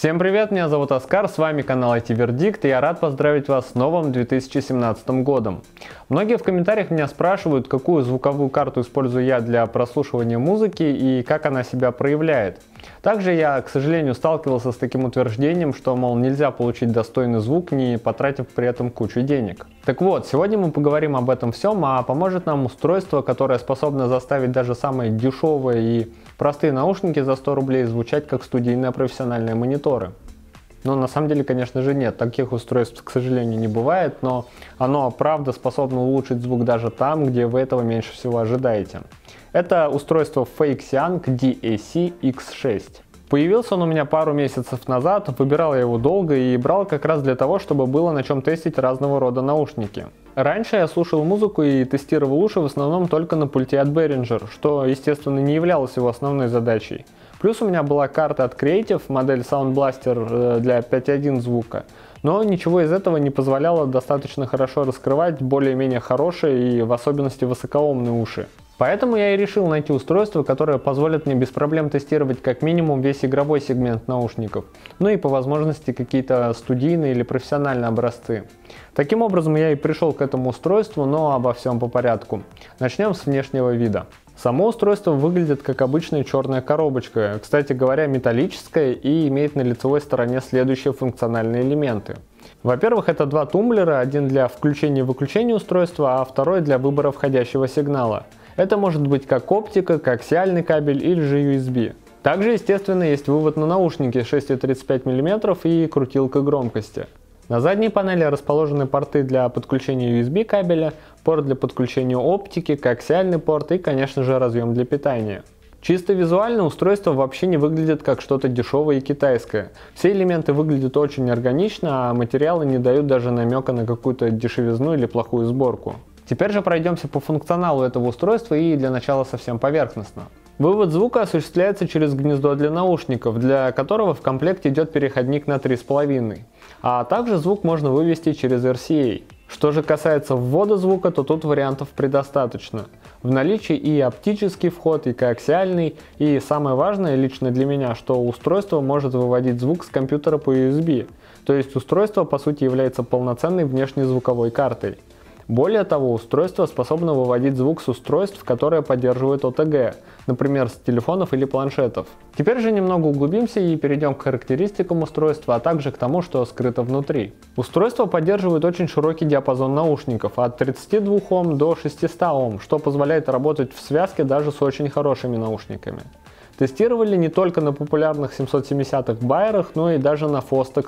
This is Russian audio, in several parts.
Всем привет, меня зовут Оскар, с вами канал IT Вердикт, и я рад поздравить вас с новым 2017 годом. Многие в комментариях меня спрашивают, какую звуковую карту использую я для прослушивания музыки и как она себя проявляет. Также я, к сожалению, сталкивался с таким утверждением, что, мол, нельзя получить достойный звук, не потратив при этом кучу денег. Так вот, сегодня мы поговорим об этом всем, а поможет нам устройство, которое способно заставить даже самые дешевые и простые наушники за 100 рублей звучать как студийные профессиональные мониторы. Но на самом деле, конечно же, нет. Таких устройств, к сожалению, не бывает, но оно, правда, способно улучшить звук даже там, где вы этого меньше всего ожидаете. Это устройство Faxiang DAC X6. Появился он у меня пару месяцев назад, выбирал я его долго и брал как раз для того, чтобы было на чем тестить разного рода наушники. Раньше я слушал музыку и тестировал уши в основном только на пульте от Behringer, что, естественно, не являлось его основной задачей. Плюс у меня была карта от Creative, модель Sound Blaster для 5.1 звука, но ничего из этого не позволяло достаточно хорошо раскрывать более-менее хорошие и в особенности высокоомные уши. Поэтому я и решил найти устройство, которое позволит мне без проблем тестировать как минимум весь игровой сегмент наушников, ну и по возможности какие-то студийные или профессиональные образцы. Таким образом я и пришел к этому устройству, но обо всем по порядку. Начнем с внешнего вида. Само устройство выглядит как обычная черная коробочка, кстати говоря, металлическая, и имеет на лицевой стороне следующие функциональные элементы. Во-первых, это два тумблера, один для включения и выключения устройства, а второй для выбора входящего сигнала. Это может быть как оптика, коаксиальный кабель или же USB. Также, естественно, есть вывод на наушники 6,35 мм и крутилка громкости. На задней панели расположены порты для подключения USB кабеля, порт для подключения оптики, коаксиальный порт и, конечно же, разъем для питания. Чисто визуально устройство вообще не выглядит как что-то дешевое и китайское. Все элементы выглядят очень органично, а материалы не дают даже намека на какую-то дешевизну или плохую сборку. Теперь же пройдемся по функционалу этого устройства и для начала совсем поверхностно. Вывод звука осуществляется через гнездо для наушников, для которого в комплекте идет переходник на 3,5. А также звук можно вывести через RCA. Что же касается ввода звука, то тут вариантов предостаточно. В наличии и оптический вход, и коаксиальный, и самое важное лично для меня, что устройство может выводить звук с компьютера по USB. То есть устройство по сути является полноценной внешней звуковой картой. Более того, устройство способно выводить звук с устройств, которые поддерживают OTG, например, с телефонов или планшетов. Теперь же немного углубимся и перейдем к характеристикам устройства, а также к тому, что скрыто внутри. Устройство поддерживает очень широкий диапазон наушников, от 32 Ом до 600 Ом, что позволяет работать в связке даже с очень хорошими наушниками. Тестировали не только на популярных 770-х байерах, но и даже на Fostex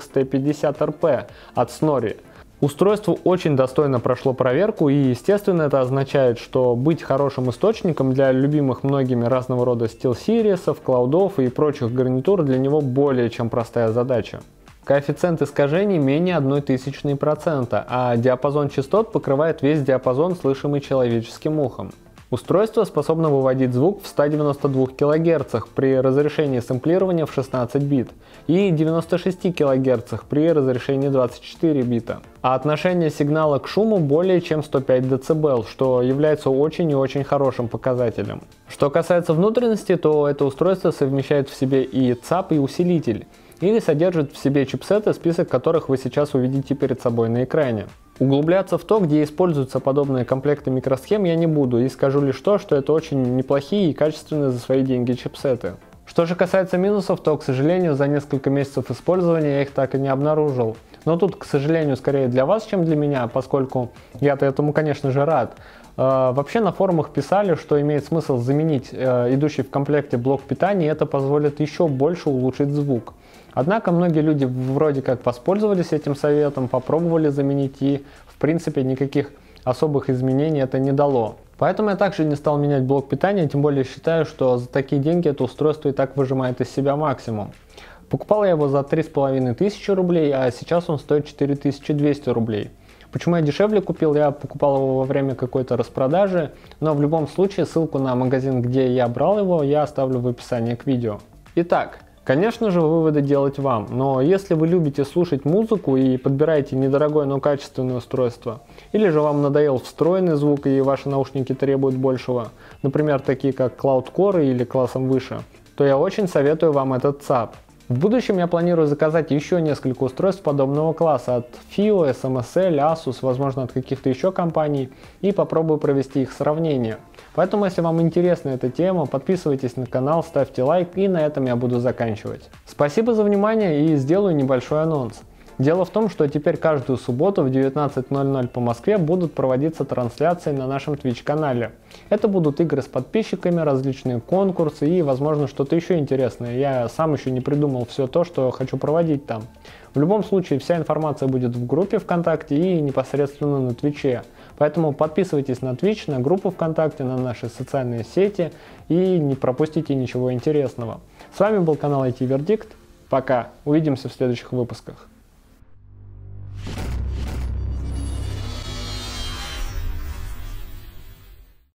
T50RP от Snorri. Устройство очень достойно прошло проверку, и естественно это означает, что быть хорошим источником для любимых многими разного рода SteelSeries'ов, клаудов и прочих гарнитур для него более чем простая задача. Коэффициент искажений менее 0,01%, а диапазон частот покрывает весь диапазон, слышимый человеческим ухом. Устройство способно выводить звук в 192 кГц при разрешении сэмплирования в 16 бит и 96 кГц при разрешении 24 бита. А отношение сигнала к шуму более чем 105 дБ, что является очень и очень хорошим показателем. Что касается внутренности, то это устройство совмещает в себе и ЦАП, и усилитель, или содержит в себе чипсеты, список которых вы сейчас увидите перед собой на экране. Углубляться в то, где используются подобные комплекты микросхем, я не буду и скажу лишь то, что это очень неплохие и качественные за свои деньги чипсеты. Что же касается минусов, то, к сожалению, за несколько месяцев использования я их так и не обнаружил. Но тут, к сожалению, скорее для вас, чем для меня, поскольку я-то этому, конечно же, рад. Вообще на форумах писали, что имеет смысл заменить идущий в комплекте блок питания, и это позволит еще больше улучшить звук. Однако многие люди вроде как воспользовались этим советом, попробовали заменить, и в принципе никаких особых изменений это не дало. Поэтому я также не стал менять блок питания, тем более считаю, что за такие деньги это устройство и так выжимает из себя максимум. Покупал я его за 3500 рублей, а сейчас он стоит 4200 рублей. Почему я дешевле купил? Я покупал его во время какой-то распродажи, но в любом случае ссылку на магазин, где я брал его, я оставлю в описании к видео. Итак, конечно же, выводы делать вам, но если вы любите слушать музыку и подбираете недорогое, но качественное устройство, или же вам надоел встроенный звук и ваши наушники требуют большего, например, такие как Cloud Core или классом выше, то я очень советую вам этот ЦАП. В будущем я планирую заказать еще несколько устройств подобного класса от FIO, SMSL, Asus, возможно от каких-то еще компаний, и попробую провести их сравнение. Поэтому, если вам интересна эта тема, подписывайтесь на канал, ставьте лайк, и на этом я буду заканчивать. Спасибо за внимание и сделаю небольшой анонс. Дело в том, что теперь каждую субботу в 19:00 по Москве будут проводиться трансляции на нашем Twitch-канале. Это будут игры с подписчиками, различные конкурсы и, возможно, что-то еще интересное. Я сам еще не придумал все то, что хочу проводить там. В любом случае, вся информация будет в группе ВКонтакте и непосредственно на Твиче. Поэтому подписывайтесь на Twitch, на группу ВКонтакте, на наши социальные сети и не пропустите ничего интересного. С вами был канал IT Вердикт. Пока. Увидимся в следующих выпусках.